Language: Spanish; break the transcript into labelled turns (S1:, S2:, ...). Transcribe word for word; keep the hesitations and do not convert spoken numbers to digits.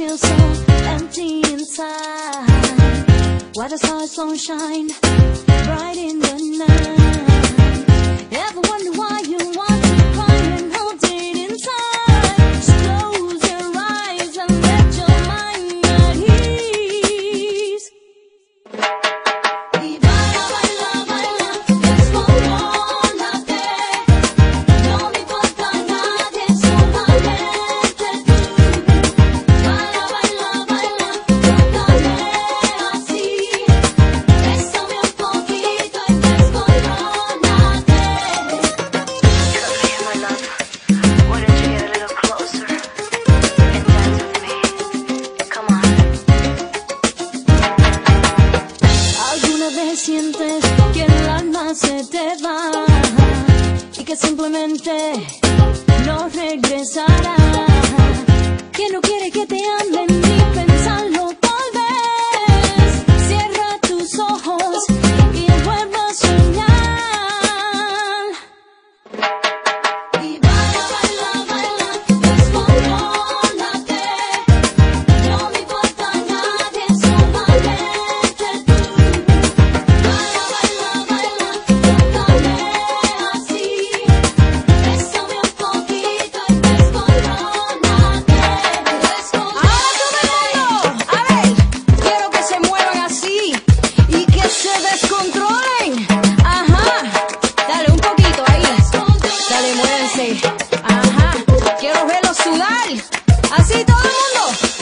S1: feel so empty inside. Why the stars don't shine bright in the night? Ever wonder why you want to cry and hold it inside? Just close your eyes and let your mind at ease. Y baila, baila, baila, descontrólate. No me importa nadie, solamente tú. Baila, baila, baila, tócame así. Bésame un poquito y descontrólate.
S2: My love, wouldn't you get a little closer and dance with me? Come on.
S1: ¿Alguna vez sientes que el alma se te va y que simplemente no regresará? Que no quiere que te amen ni pensarlo tal vez. Cierra tus ojos y vuelve a soñar. Y baila, baila, baila, descontrólate. No me importa nadie, solamente tú. Baila, baila, baila, tócame así. Bésame un poquito y descontrólate. Ahora todo el mundo, a ver, quiero que se muevan así y que se descontrolen. Ajá, dale un poquito ahí. Dale, muévense. Ajá, quiero verlos sudar. Así todo el mundo.